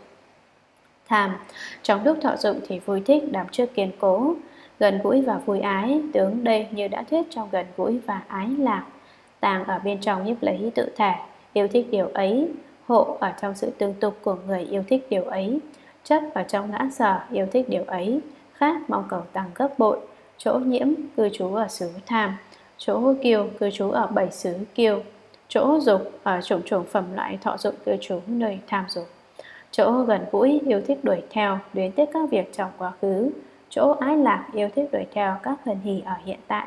Tham, trong lúc thọ dụng thì vui thích đắm trước kiên cố, gần gũi và vui ái, tướng đây như đã thuyết trong gần gũi và ái lạc. Tàng ở bên trong nhiếp lấy tự thể, yêu thích điều ấy. Hộ ở trong sự tương tục của người yêu thích điều ấy. Chấp ở trong ngã sở yêu thích điều ấy. Khác mong cầu tăng gấp bội. Chỗ nhiễm cư trú ở xứ tham. Chỗ kiêu cư trú ở bảy xứ kiêu. Chỗ dục ở chủng chủng phẩm loại thọ dụng cư trú nơi tham dục. Chỗ gần gũi yêu thích đuổi theo, luyến tiếc các việc trong quá khứ. Chỗ ái lạc yêu thích đuổi theo các hân hỉ ở hiện tại.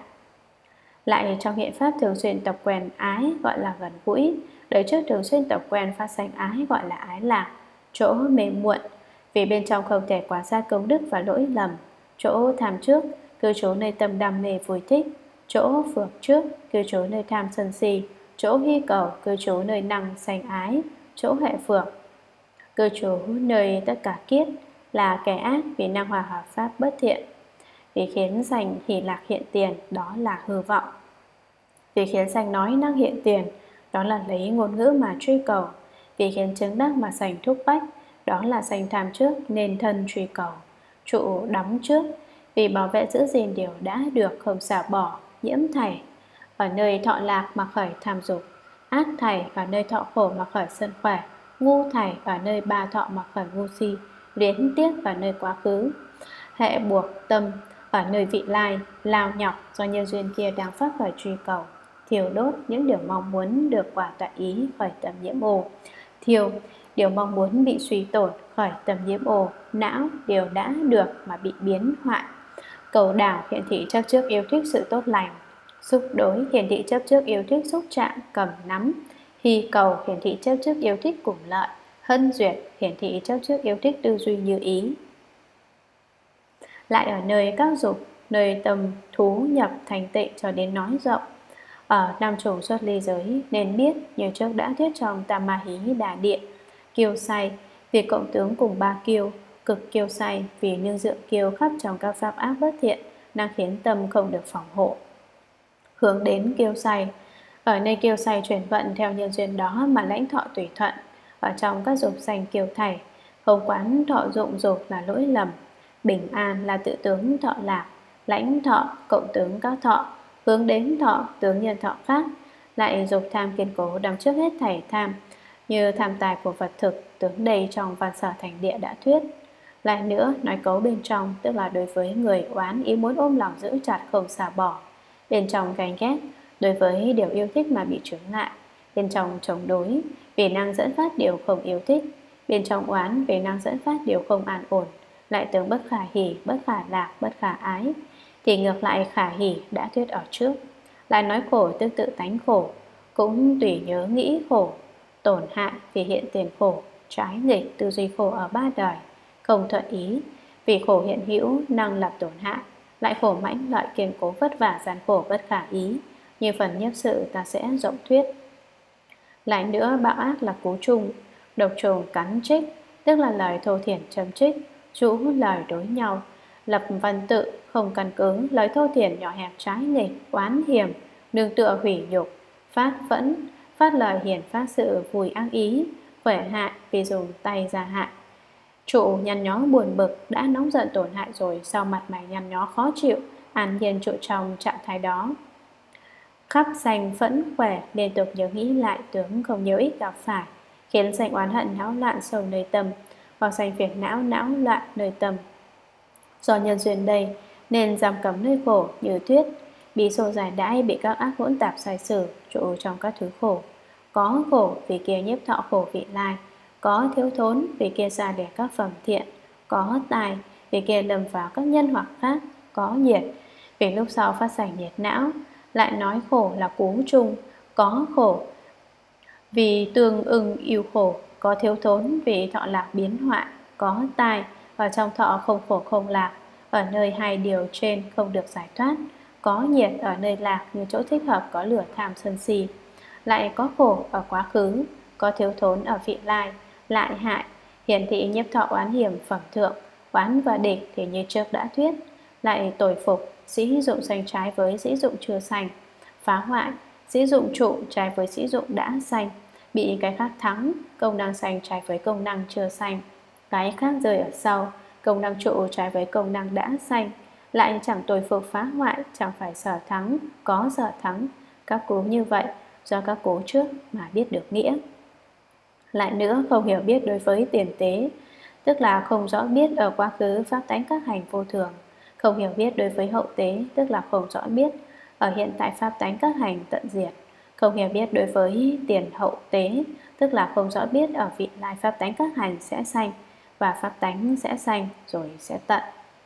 Lại trong hiện pháp thường xuyên tập quen ái gọi là gần gũi, đời trước thường xuyên tập quen phát sanh ái gọi là ái lạc. Chỗ mê muội, vì bên trong không thể quan sát công đức và lỗi lầm. Chỗ tham trước, cư trú nơi tâm đam mê vui thích. Chỗ phược trước, cư trú nơi tham sân si. Chỗ hy cầu, cư trú nơi năng sanh ái. Chỗ hệ phược, cư trú nơi tất cả kiết, là kẻ ác vì năng hòa hợp pháp bất thiện. Vì khiến sanh hỷ lạc hiện tiền, đó là hư vọng. Vì khiến sanh nói năng hiện tiền, đó là lấy ngôn ngữ mà truy cầu. Vì khiến chứng đắc mà sanh thúc bách, đó là sanh tham trước nên thân truy cầu. Trụ đắm trước, vì bảo vệ giữ gìn điều đã được không xả bỏ, nhiễm thảy. Ở nơi thọ lạc mà khởi tham dục, ác thảy ở nơi thọ khổ mà khởi sân khỏe, ngu thảy ở nơi ba thọ mà khởi ngu si, luyến tiếc ở nơi quá khứ. Hệ buộc tâm ở nơi vị lai, lao nhọc do nhân duyên kia đang phát khởi truy cầu. Thiêu đốt những điều mong muốn được quả tại ý khởi tâm nhiễm ô. Thiêu, điều mong muốn bị suy tổn khởi tâm nhiễm ô. Não, điều đã được mà bị biến hoại. Cầu đảo hiển thị chấp trước yêu thích sự tốt lành. Xúc đối hiển thị chấp trước yêu thích xúc chạm, cầm nắm. Hy cầu hiển thị chấp trước yêu thích cùng lợi. Hân duyệt hiển thị chấp trước yêu thích tư duy như ý. Lại ở nơi các dục, nơi tâm thú nhập thành tịnh cho đến nói rộng. Ở năm chủng xuất ly giới nên biết như trước đã thuyết trong Tam Ma Hí Đà Điện. Kiêu say vì cộng tướng cùng ba kiêu, cực kiêu say vì nương dựa kiêu khắp trong các pháp ác bất thiện, đang khiến tâm không được phòng hộ. Hướng đến kiêu say, ở nơi kiêu say chuyển vận theo nhân duyên đó mà lãnh thọ tùy thuận. Ở trong các dục sanh kiêu thảy, không quán thọ dụng dục là lỗi lầm. Bình an là tự tướng thọ lạc, lãnh thọ cộng tướng các thọ, hướng đến thọ tướng nhân thọ khác. Lại dục tham kiên cố đằng trước hết thảy tham, như tham tài của vật thực, tướng đầy trong Văn Sở Thành Địa đã thuyết. Lại nữa, nói cấu bên trong tức là đối với người oán ý muốn ôm lòng giữ chặt không xả bỏ. Bên trong ganh ghét, đối với điều yêu thích mà bị chướng ngại. Bên trong chống đối, vì năng dẫn phát điều không yêu thích. Bên trong oán, vì năng dẫn phát điều không an ổn. Lại tướng bất khả hỷ, bất khả lạc, bất khả ái. Thì ngược lại khả hỷ đã thuyết ở trước. Lại nói khổ tương tự tánh khổ, cũng tùy nhớ nghĩ khổ. Tổn hại vì hiện tiền khổ, trái nghịch tư duy khổ ở ba đời. Không thuận ý, vì khổ hiện hữu năng lập tổn hại. Lại khổ mãnh lợi kiên cố vất vả gian khổ bất khả ý. Như phần nhiếp sự ta sẽ rộng thuyết. Lại nữa bạo ác là cú trùng, độc trùng cắn trích, tức là lời thô thiển châm trích, chú lời đối nhau, lập văn tự không căn cứ, lời thô thiển nhỏ hẹp trái nghịch, oán hiểm, nương tựa hủy nhục, phát phẫn, phát lời hiển phát sự vùi ác ý, khỏe hại vì dùng tay ra hại. Trụ nhăn nhó buồn bực đã nóng giận tổn hại rồi, sau mặt mày nhăn nhó khó chịu, an nhiên trụ trong trạng thái đó. Khắp sanh phẫn khỏe, liên tục nhớ nghĩ lại tướng không nhiều ít gặp phải, khiến sanh oán hận não loạn sâu nơi tâm, hoặc sanh phiền não não loạn nơi tâm. Do nhân duyên đây nên giam cấm nơi khổ như thuyết, bí sô giải đãi bị các ác hỗn tạp sai sử, trụ trong các thứ khổ. Có khổ vì kia nhiếp thọ khổ vị lai, có thiếu thốn vì kia xa để các phẩm thiện, có tài vì kia lầm vào các nhân hoặc khác, có nhiệt vì lúc sau phát sanh nhiệt não. Lại nói khổ là cú chung, có khổ vì tương ưng yêu khổ, có thiếu thốn vì thọ lạc biến hoại, có tài ở trong thọ không khổ không lạc, ở nơi hai điều trên không được giải thoát, có nhiệt ở nơi lạc như chỗ thích hợp có lửa tham sân si. Lại có khổ ở quá khứ, có thiếu thốn ở vị lai, lại hại, hiển thị nhiếp thọ oán hiểm phẩm thượng, oán và địch thì như trước đã thuyết. Lại tồi phục sĩ dụng sanh trái với sĩ dụng chưa sanh. Phá hoại, sĩ dụng trụ trái với sĩ dụng đã sanh. Bị cái khác thắng, công năng sanh trái với công năng chưa sanh. Cái khác rơi ở sau, công năng trụ trái với công năng đã sanh. Lại chẳng tồi phục phá hoại, chẳng phải sở thắng, có sở thắng. Các cố như vậy, do các cố trước mà biết được nghĩa. Lại nữa, không hiểu biết đối với tiền tế, tức là không rõ biết ở quá khứ pháp tánh các hành vô thường. Không hiểu biết đối với hậu tế, tức là không rõ biết ở hiện tại pháp tánh các hành tận diệt. Không hiểu biết đối với tiền hậu tế, tức là không rõ biết ở vị lai pháp tánh các hành sẽ sanh và pháp tánh sẽ sanh rồi sẽ tận.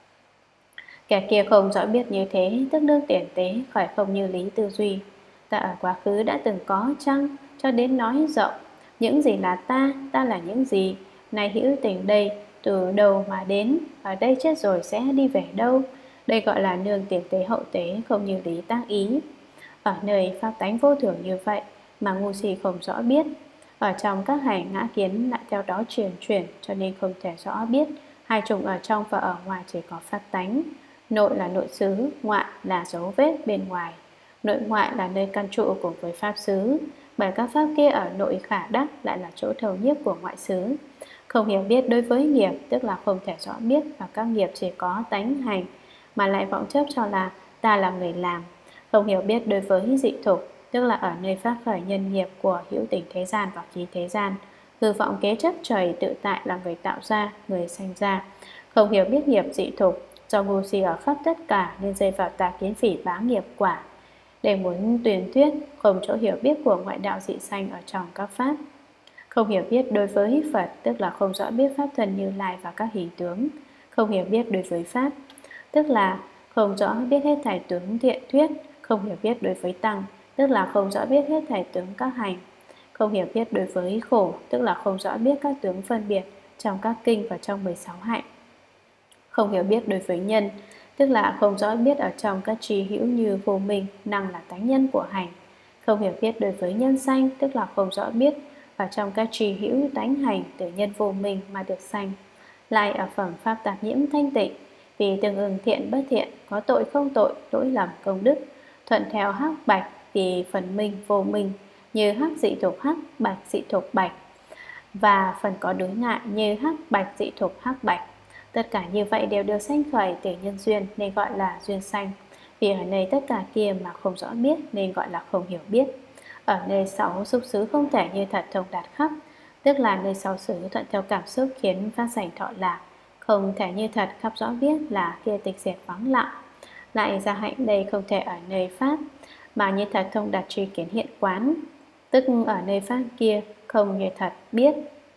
Kẻ kia không rõ biết như thế, tức đương tiền tế khỏi không như lý tư duy. Ta ở quá khứ đã từng có chăng, cho đến nói rộng. Những gì là ta, ta là những gì, này hữu tình đây, từ đâu mà đến, ở đây chết rồi sẽ đi về đâu. Đây gọi là nương tiền tế hậu tế, không như lý tác ý. Ở nơi pháp tánh vô thường như vậy mà ngu si không rõ biết. Ở trong các hành ngã kiến lại theo đó truyền chuyển, cho nên không thể rõ biết. Hai chủng ở trong và ở ngoài chỉ có pháp tánh. Nội là nội xứ, ngoại là dấu vết bên ngoài. Nội ngoại là nơi căn trụ cùng với pháp xứ, bởi các pháp kia ở nội khả đắc lại là chỗ thầu nhiếp của ngoại xứ. Không hiểu biết đối với nghiệp, tức là không thể rõ biết và các nghiệp chỉ có tánh hành, mà lại vọng chấp cho là ta là người làm. Không hiểu biết đối với dị thục, tức là ở nơi phát khởi nhân nghiệp của hữu tình thế gian và khí thế gian, hư vọng kế chấp trời tự tại là người tạo ra, người sanh ra. Không hiểu biết nghiệp dị thục, do ngu si ở khắp tất cả nên rơi vào tà kiến phỉ bá nghiệp quả. Để muốn tuyên thuyết, không chỗ hiểu biết của ngoại đạo dị sanh ở trong các pháp. Không hiểu biết đối với Phật, tức là không rõ biết pháp thân Như Lai và các hình tướng. Không hiểu biết đối với Pháp, tức là không rõ biết hết thảy tướng thiện thuyết. Không hiểu biết đối với Tăng, tức là không rõ biết hết thảy tướng các hành. Không hiểu biết đối với khổ, tức là không rõ biết các tướng phân biệt trong các kinh và trong mười sáu hạnh. Không hiểu biết đối với nhân, tức là không rõ biết ở trong các trì hữu như vô minh, năng là tánh nhân của hành. Không hiểu biết đối với nhân sanh, tức là không rõ biết ở trong các trì hữu tánh hành từ nhân vô minh mà được sanh. Lại ở phẩm pháp tạp nhiễm thanh tịnh, vì tương ứng thiện bất thiện, có tội không tội, lỗi lầm công đức, thuận theo hắc bạch vì phần minh vô minh, như hắc dị thục hắc, bạch dị thục bạch, và phần có đối ngại như hắc bạch dị thục hắc bạch. Tất cả như vậy đều được sanh khởi từ nhân duyên nên gọi là duyên sanh. Vì ở nơi tất cả kia mà không rõ biết nên gọi là không hiểu biết. Ở nơi sáu xúc xứ không thể như thật thông đạt khắp, tức là nơi sáu xứ thuận theo cảm xúc khiến phát sanh thọ lạc, không thể như thật khắp rõ biết là kia tịch diệt vắng lặng. Lại gia hạnh đây không thể ở nơi pháp mà như thật thông đạt tri kiến hiện quán, tức ở nơi pháp kia không như thật biết.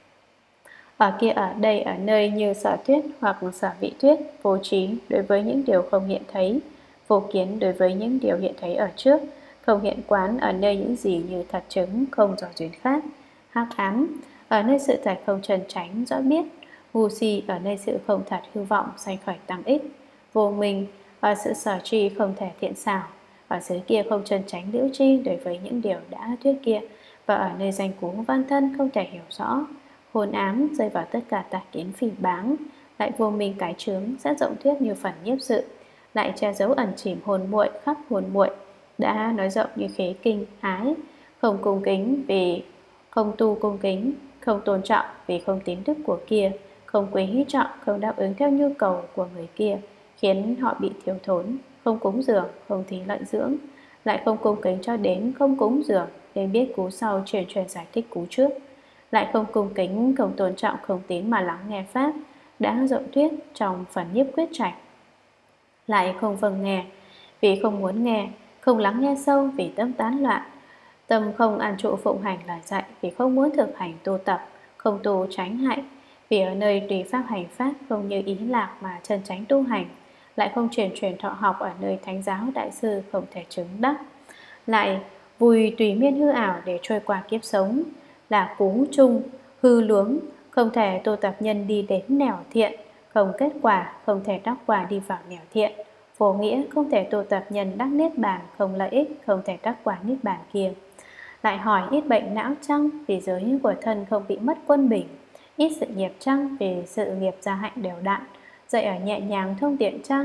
Ở kia ở đây ở nơi như sở thuyết hoặc sở vị thuyết, vô trí đối với những điều không hiện thấy, vô kiến đối với những điều hiện thấy ở trước, không hiện quán ở nơi những gì như thật chứng không do duyên khác, hắc ám ở nơi sự thật không chân chánh rõ biết, ngu si ở nơi sự không thật hư vọng sanh khởi tăng ích, vô minh ở sự sở tri không thể thiện xảo, ở xứ kia không chân chánh liễu tri đối với những điều đã thuyết kia, và ở nơi danh cú văn thân không thể hiểu rõ, hồn ám rơi vào tất cả tà kiến phỉ báng, lại vô minh cái chướng sẽ rộng thuyết như phần nhiếp sự, lại che giấu ẩn chìm hồn muội khắp hồn muội, đã nói rộng như khế kinh ái, không cung kính vì không tu cung kính, không tôn trọng vì không tín đức của kia, không quý trọng, không đáp ứng theo nhu cầu của người kia, khiến họ bị thiếu thốn, không cúng dường, không thí lợi dưỡng, lại không cung kính cho đến không cúng dường, nên biết cú sau truyền truyền giải thích cú trước, lại không cung kính, không tôn trọng, không tín mà lắng nghe pháp, đã rộng thuyết trong phần nhiếp quyết trạch. Lại không vâng nghe, vì không muốn nghe, không lắng nghe sâu vì tâm tán loạn, tâm không an trụ phụng hành lời dạy vì không muốn thực hành tu tập, không tu tránh hạnh, vì ở nơi tùy pháp hành pháp không như ý lạc mà chân chánh tu hành, lại không truyền truyền thọ học ở nơi thánh giáo đại sư không thể chứng đắc, lại vui tùy miên hư ảo để trôi qua kiếp sống, là cú chung, hư luống, không thể tu tập nhân đi đến nẻo thiện, không kết quả, không thể đắc quả đi vào nẻo thiện, vô nghĩa không thể tu tập nhân đắc niết bàn, không lợi ích, không thể đắc quả niết bàn kia. Lại hỏi ít bệnh não chăng vì giới của thân không bị mất quân bình, ít sự nghiệp chăng vì sự nghiệp gia hạnh đều đặn, dạy ở nhẹ nhàng thông tiện chăng,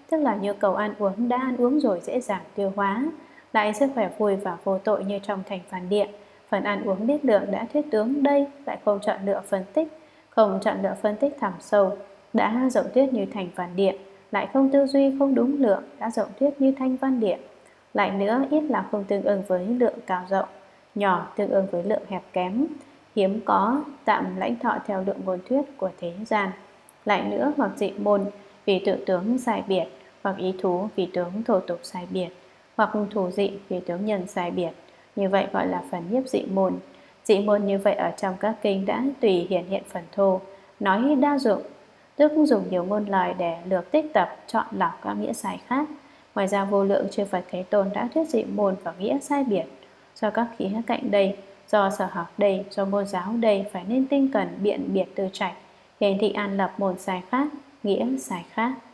tức là nhu cầu ăn uống đã ăn uống rồi dễ dàng tiêu hóa, lại sức khỏe vui và vô tội như trong thành Phản Địa. Phần ăn uống biết lượng đã thuyết tướng đây lại không chọn lựa phân tích, không chọn lựa phân tích thẳm sâu, đã rộng thuyết như thành Phản Địa, lại không tư duy không đúng lượng, đã rộng thuyết như thanh Văn Địa. Lại nữa, ít là không tương ưng với lượng cao rộng, nhỏ tương ưng với lượng hẹp kém, hiếm có, tạm lãnh thọ theo lượng ngôn thuyết của thế gian. Lại nữa, hoặc dị môn vì tự tướng sai biệt, hoặc ý thú vì tướng thổ tục sai biệt, hoặc thủ dị vì tướng nhân sai biệt, như vậy gọi là phần nhiếp dị môn. Dị môn như vậy ở trong các kinh đã tùy hiển hiện phần thô, nói đa dụng, tức dùng nhiều ngôn lời để lược tích tập, chọn lọc các nghĩa sai khác. Ngoài ra vô lượng chư Phật Thế Tôn đã thuyết dị môn và nghĩa sai biệt. Do các khía cạnh đây, do sở học đây, do môn giáo đây phải nên tinh cẩn biện biệt tư trạch, hiển thị an lập môn sai khác, nghĩa sai khác.